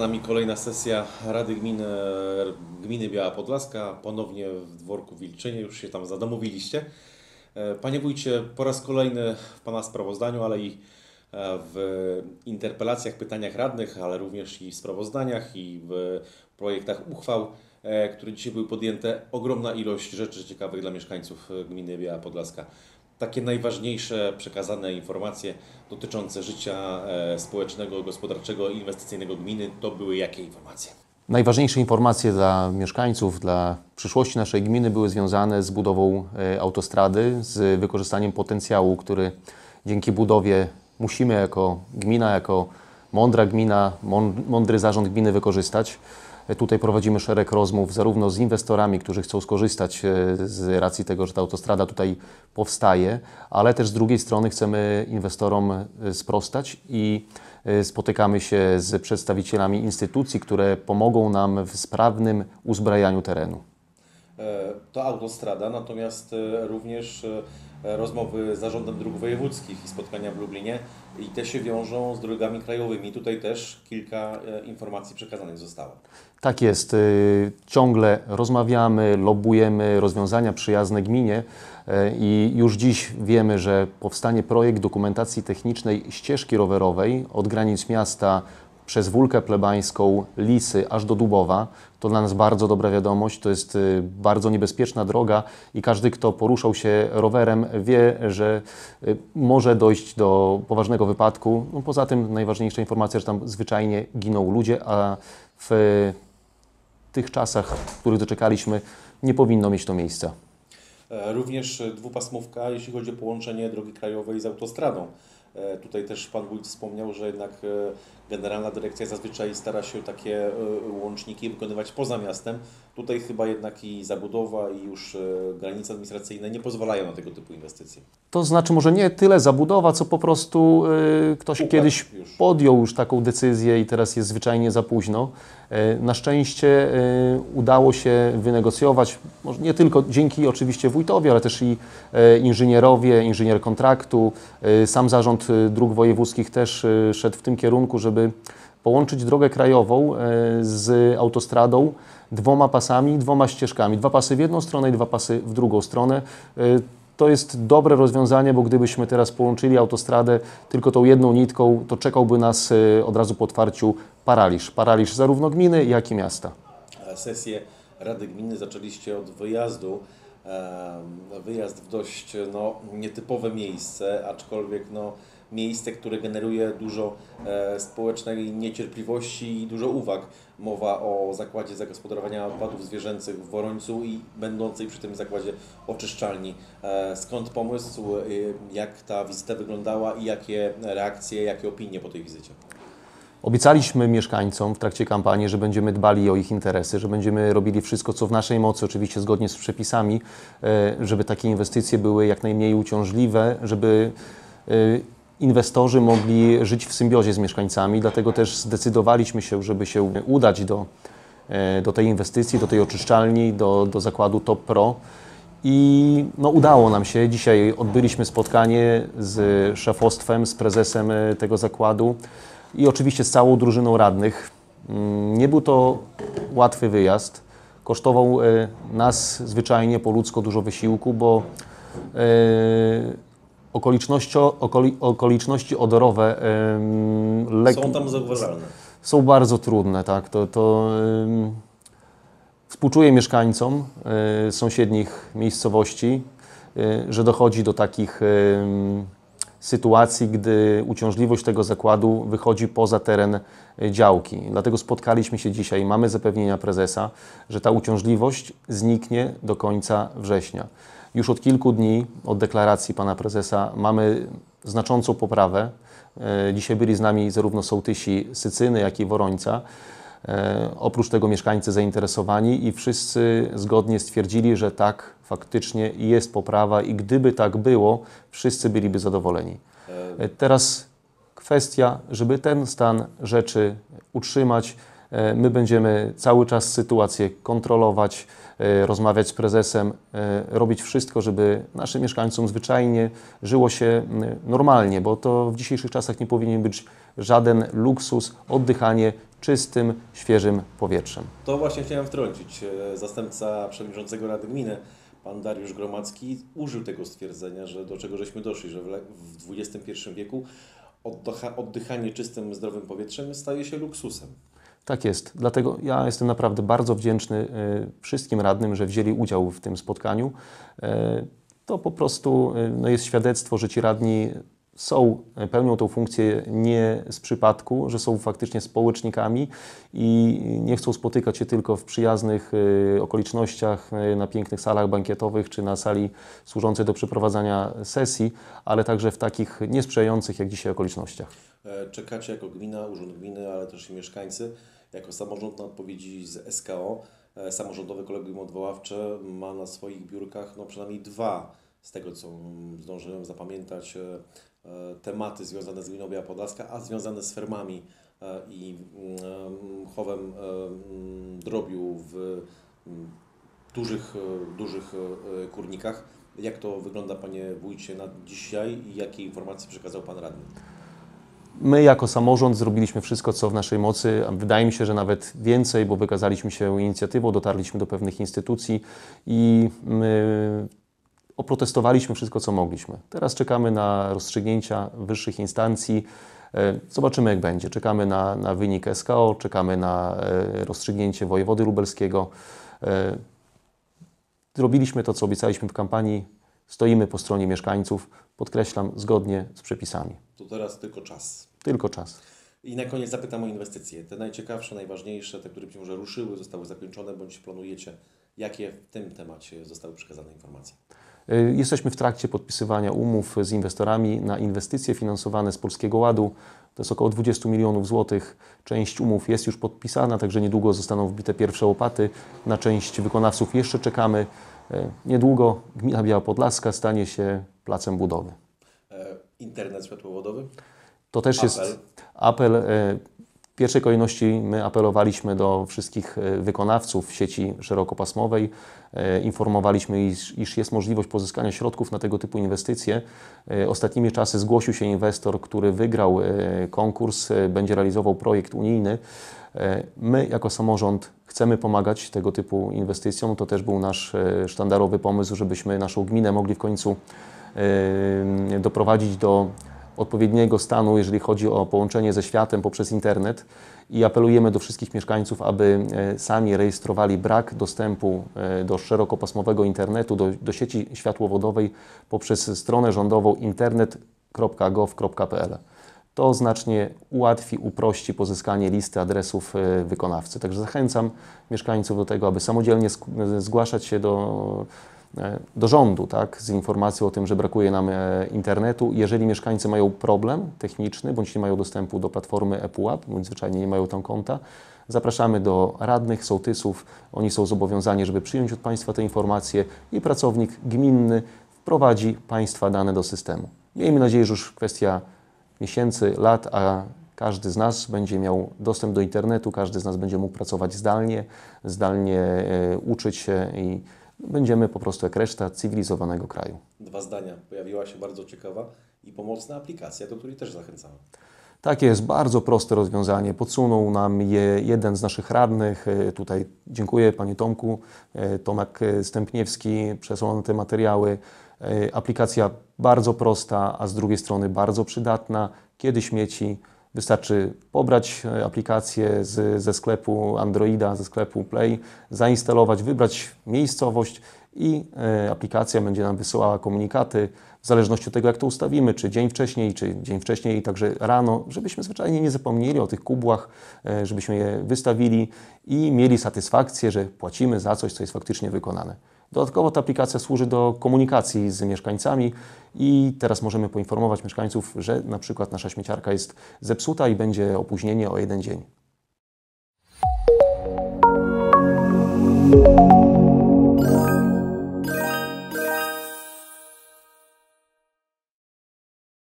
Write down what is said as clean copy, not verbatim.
nami kolejna sesja Rady Gminy Biała Podlaska, ponownie w Dworku Wilczynie, już się tam zadomowiliście. Panie Wójcie, po raz kolejny w Pana sprawozdaniu, ale i w interpelacjach, pytaniach radnych, ale również i w sprawozdaniach i w projektach uchwał, które dzisiaj były podjęte, ogromna ilość rzeczy ciekawych dla mieszkańców Gminy Biała Podlaska. Takie najważniejsze przekazane informacje dotyczące życia społecznego, gospodarczego i inwestycyjnego gminy, to były jakie informacje? Najważniejsze informacje dla mieszkańców, dla przyszłości naszej gminy były związane z budową autostrady, z wykorzystaniem potencjału, który dzięki budowie musimy jako gmina, jako mądra gmina, mądry zarząd gminy wykorzystać. Tutaj prowadzimy szereg rozmów zarówno z inwestorami, którzy chcą skorzystać z racji tego, że ta autostrada tutaj powstaje, ale też z drugiej strony chcemy inwestorom sprostać i spotykamy się z przedstawicielami instytucji, które pomogą nam w sprawnym uzbrajaniu terenu. To autostrada, natomiast również rozmowy z Zarządem Dróg Wojewódzkich i spotkania w Lublinie i te się wiążą z drogami krajowymi. Tutaj też kilka informacji przekazanych zostało. Tak jest. Ciągle rozmawiamy, lobbujemy rozwiązania przyjazne gminie i już dziś wiemy, że powstanie projekt dokumentacji technicznej ścieżki rowerowej od granic miasta przez Wólkę Plebańską, Lisy aż do Dubowa. To dla nas bardzo dobra wiadomość, to jest bardzo niebezpieczna droga i każdy, kto poruszał się rowerem, wie, że może dojść do poważnego wypadku. No, poza tym najważniejsza informacja, że tam zwyczajnie giną ludzie, a w tych czasach, w których doczekaliśmy, nie powinno mieć to miejsca. Również dwupasmówka, jeśli chodzi o połączenie drogi krajowej z autostradą. Tutaj też Pan Wójt wspomniał, że jednak Generalna Dyrekcja zazwyczaj stara się takie łączniki wykonywać poza miastem. Tutaj chyba jednak i zabudowa i już granice administracyjne nie pozwalają na tego typu inwestycje. To znaczy może nie tyle zabudowa, co po prostu ktoś kiedyś podjął już taką decyzję i teraz jest zwyczajnie za późno. Na szczęście udało się wynegocjować, może nie tylko dzięki oczywiście wójtowi, ale też i inżynierowie, inżynier kontraktu, sam zarząd dróg wojewódzkich też szedł w tym kierunku, żeby połączyć drogę krajową z autostradą dwoma pasami, dwoma ścieżkami. Dwa pasy w jedną stronę i dwa pasy w drugą stronę. To jest dobre rozwiązanie, bo gdybyśmy teraz połączyli autostradę tylko tą jedną nitką, to czekałby nas od razu po otwarciu paraliż. Paraliż zarówno gminy, jak i miasta. Sesję Rady Gminy zaczęliście od wyjazdu. Wyjazd w dość nietypowe miejsce, aczkolwiek miejsce, które generuje dużo społecznej niecierpliwości i dużo uwag. Mowa o zakładzie zagospodarowania odpadów zwierzęcych w Worońcu i będącej przy tym zakładzie oczyszczalni. Skąd pomysł, jak ta wizyta wyglądała i jakie reakcje, jakie opinie po tej wizycie? Obiecaliśmy mieszkańcom w trakcie kampanii, że będziemy dbali o ich interesy, że będziemy robili wszystko, co w naszej mocy, oczywiście zgodnie z przepisami, żeby takie inwestycje były jak najmniej uciążliwe, żeby inwestorzy mogli żyć w symbiozie z mieszkańcami. Dlatego też zdecydowaliśmy się, żeby się udać do tej inwestycji, do tej oczyszczalni, do zakładu Top Pro. I udało nam się. Dzisiaj odbyliśmy spotkanie z szefostwem, z prezesem tego zakładu i oczywiście z całą drużyną radnych. Nie był to łatwy wyjazd. Kosztował nas zwyczajnie po ludzko dużo wysiłku, bo okoliczności odorowe są tam zauważalne. Są bardzo trudne, tak. Współczuję mieszkańcom sąsiednich miejscowości, że dochodzi do takich sytuacji, gdy uciążliwość tego zakładu wychodzi poza teren działki. Dlatego spotkaliśmy się dzisiaj, mamy zapewnienia prezesa, że ta uciążliwość zniknie do końca września. Już od kilku dni, od deklaracji pana prezesa, mamy znaczącą poprawę. Dzisiaj byli z nami zarówno sołtysi Sycyny, jak i Worońca. Oprócz tego mieszkańcy zainteresowani i wszyscy zgodnie stwierdzili, że tak, faktycznie jest poprawa i gdyby tak było, wszyscy byliby zadowoleni. Teraz kwestia, żeby ten stan rzeczy utrzymać. My będziemy cały czas sytuację kontrolować, rozmawiać z prezesem, robić wszystko, żeby naszym mieszkańcom zwyczajnie żyło się normalnie, bo to w dzisiejszych czasach nie powinien być żaden luksus, oddychanie czystym, świeżym powietrzem. To właśnie chciałem wtrącić. Zastępca przewodniczącego Rady Gminy, pan Dariusz Gromacki, użył tego stwierdzenia, że do czego żeśmy doszli, że w XXI wieku oddychanie czystym, zdrowym powietrzem staje się luksusem. Tak jest. Dlatego ja jestem naprawdę bardzo wdzięczny wszystkim radnym, że wzięli udział w tym spotkaniu. To po prostu jest świadectwo, że ci radni pełnią tą funkcję nie z przypadku, że są faktycznie społecznikami i nie chcą spotykać się tylko w przyjaznych okolicznościach, na pięknych salach bankietowych czy na sali służącej do przeprowadzania sesji, ale także w takich niesprzyjających jak dzisiaj okolicznościach. Czekacie jako gmina, urząd gminy, ale też i mieszkańcy, jako samorząd na odpowiedzi z SKO. Samorządowe Kolegium Odwoławcze ma na swoich biurkach przynajmniej 2, z tego co zdążyłem zapamiętać, tematy związane z gminą Biała Podlaska, a związane z fermami i chowem drobiu w dużych kurnikach. Jak to wygląda, panie wójcie, na dzisiaj i jakie informacje przekazał pan radny? My jako samorząd zrobiliśmy wszystko, co w naszej mocy, a wydaje mi się, że nawet więcej, bo wykazaliśmy się inicjatywą, dotarliśmy do pewnych instytucji i my oprotestowaliśmy wszystko, co mogliśmy. Teraz czekamy na rozstrzygnięcia wyższych instancji. Zobaczymy, jak będzie. Czekamy na wynik SKO, czekamy na rozstrzygnięcie wojewody lubelskiego. Zrobiliśmy to, co obiecaliśmy w kampanii. Stoimy po stronie mieszkańców, podkreślam, zgodnie z przepisami. To teraz tylko czas. Tylko czas. I na koniec zapytam o inwestycje. Te najciekawsze, najważniejsze, te, które być może ruszyły, zostały zakończone, bądź planujecie. Jakie w tym temacie zostały przekazane informacje? Jesteśmy w trakcie podpisywania umów z inwestorami na inwestycje finansowane z Polskiego Ładu. To jest około 20 milionów złotych. Część umów jest już podpisana, także niedługo zostaną wbite pierwsze łopaty. Na część wykonawców jeszcze czekamy. Niedługo gmina Biała Podlaska stanie się placem budowy. Internet światłowodowy? To też jest apel. W pierwszej kolejności my apelowaliśmy do wszystkich wykonawców sieci szerokopasmowej. Informowaliśmy, iż jest możliwość pozyskania środków na tego typu inwestycje. Ostatnimi czasy zgłosił się inwestor, który wygrał konkurs, będzie realizował projekt unijny. My jako samorząd chcemy pomagać tego typu inwestycjom. To też był nasz sztandarowy pomysł, żebyśmy naszą gminę mogli w końcu doprowadzić do odpowiedniego stanu, jeżeli chodzi o połączenie ze światem poprzez internet i apelujemy do wszystkich mieszkańców, aby sami rejestrowali brak dostępu do szerokopasmowego internetu, do sieci światłowodowej poprzez stronę rządową internet.gov.pl. To znacznie ułatwi, uprości pozyskanie listy adresów wykonawcy. Także zachęcam mieszkańców do tego, aby samodzielnie zgłaszać się do rządu, tak, z informacją o tym, że brakuje nam internetu. Jeżeli mieszkańcy mają problem techniczny, bądź nie mają dostępu do platformy ePUAP, bądź zwyczajnie nie mają tam konta, zapraszamy do radnych, sołtysów. Oni są zobowiązani, żeby przyjąć od Państwa te informacje i pracownik gminny wprowadzi Państwa dane do systemu. Miejmy nadzieję, że już kwestia miesięcy, lat, a każdy z nas będzie miał dostęp do internetu, każdy z nas będzie mógł pracować zdalnie uczyć się i będziemy po prostu jak reszta cywilizowanego kraju. 2 zdania. Pojawiła się bardzo ciekawa i pomocna aplikacja, do której też zachęcamy. Tak jest, bardzo proste rozwiązanie. Podsunął nam je jeden z naszych radnych. Tutaj dziękuję Panie Tomku. Tomek Stępniewski przesłał nam te materiały. Aplikacja bardzo prosta, a z drugiej strony bardzo przydatna. Kiedy śmieci, wystarczy pobrać aplikację ze sklepu Androida, ze sklepu Play, zainstalować, wybrać miejscowość i aplikacja będzie nam wysyłała komunikaty w zależności od tego, jak to ustawimy, czy dzień wcześniej, także rano, żebyśmy zwyczajnie nie zapomnieli o tych kubłach, żebyśmy je wystawili i mieli satysfakcję, że płacimy za coś, co jest faktycznie wykonane. Dodatkowo ta aplikacja służy do komunikacji z mieszkańcami i teraz możemy poinformować mieszkańców, że na przykład nasza śmieciarka jest zepsuta i będzie opóźnienie o 1 dzień.